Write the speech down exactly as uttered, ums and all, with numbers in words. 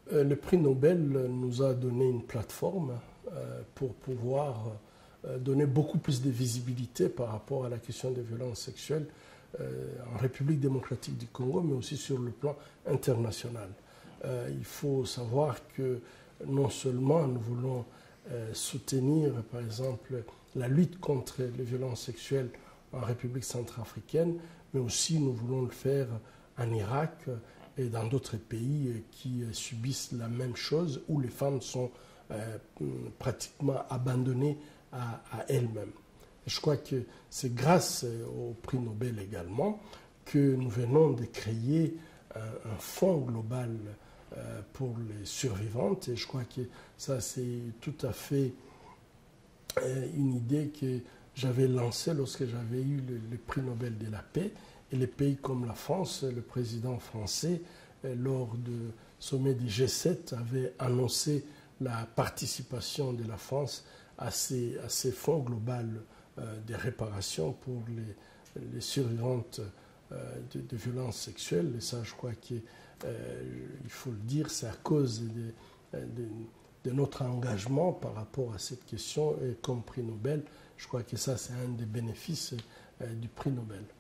Euh, le prix Nobel nous a donné une plateforme euh, pour pouvoir euh, donner beaucoup plus de visibilité par rapport à la question des violences sexuelles euh, en République démocratique du Congo, mais aussi sur le plan international. Euh, il faut savoir que non seulement nous voulons euh, soutenir, par exemple, la lutte contre les violences sexuelles en République centrafricaine, mais aussi nous voulons le faire en Irak et dans d'autres pays qui subissent la même chose, où les femmes sont euh, pratiquement abandonnées à, à elles-mêmes. Je crois que c'est grâce au prix Nobel également que nous venons de créer un, un fonds global euh, pour les survivantes. Et je crois que ça, c'est tout à fait euh, une idée que j'avais lancée lorsque j'avais eu le, le prix Nobel de la paix. Et les pays comme la France, le président français, euh, lors du sommet du G sept, avait annoncé la participation de la France à ces, à ces fonds globaux euh, de réparation pour les, les survivantes euh, de, de violences sexuelles. Et ça, je crois qu'il euh, faut le dire, c'est à cause de, de, de notre engagement par rapport à cette question. Et comme prix Nobel, je crois que ça, c'est un des bénéfices euh, du prix Nobel.